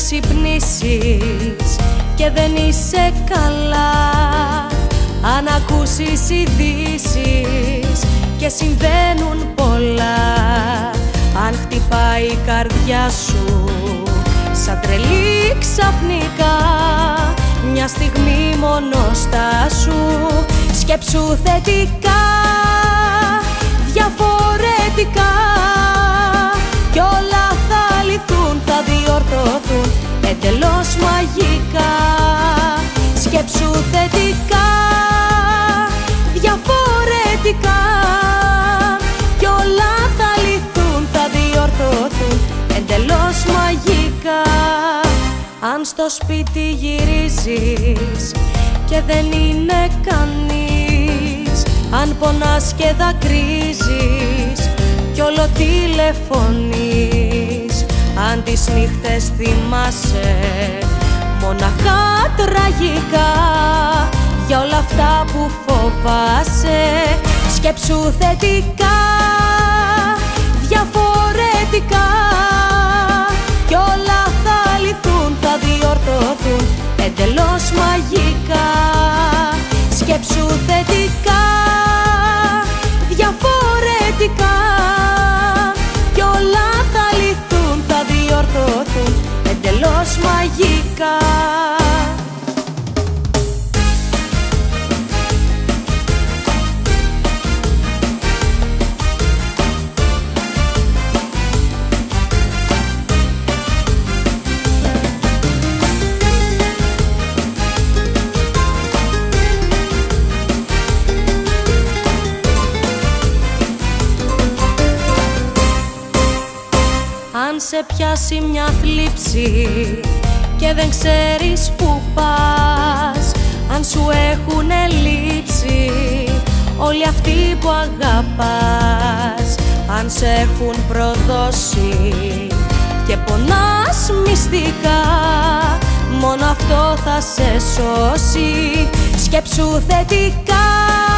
ξυπνήσεις και δεν είσαι καλά, αν ακούσεις ειδήσεις και συμβαίνουν πολλά, αν χτυπάει η καρδιά σου σαν τρελή ξαφνικά, μια στιγμή μόνο στάσου, σκέψου θετικά, διαφορετικά, κι όλα θα λυθούν, θα διορθωθούν εντελώς μαγικά. Σκέψου θετικά, διαφορετικά, κι όλα θα λυθούν, θα διορθωθούν εντελώς μαγικά. Αν στο σπίτι γυρίζεις και δεν είναι κανείς, αν πονάς και δακρύζεις κι όλο τηλεφωνείς, αν τις νύχτες θυμάσαι μοναχά τραγικά για όλα αυτά που φοβάσαι, σκέψου θετικά, διαφορετικά, κι όλα θα λυθούν, θα διορθωθούν εντελώς μαγικά. Σκέψου θετικά, διαφορετικά, κι όλα θα λυθούν, θα διορθωθούν εντελώς μαγικά. Αν σε πιάσει μια θλίψη και δεν ξέρεις που πας, αν σου έχουνε λείψει όλοι αυτοί που αγαπάς, αν σε έχουν προδώσει και πονάς μυστικά, μόνο αυτό θα σε σώσει. Σκέψου θετικά,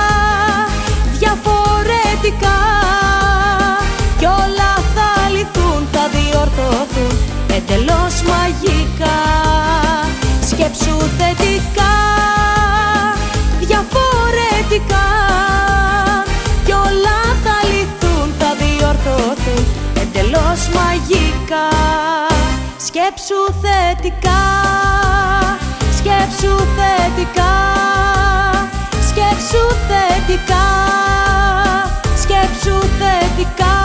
διαφορετικά, κι όλα θα λυθούν, θα διορθωθούν εντελώς μαγικά. Σκέψου θετικά, διαφορετικά, κι όλα θα λυθούν, θα διορθωθούν εντελώς μαγικά. Σκέψου θετικά, σκέψου θετικά, σκέψου θετικά, σκέψου θετικά.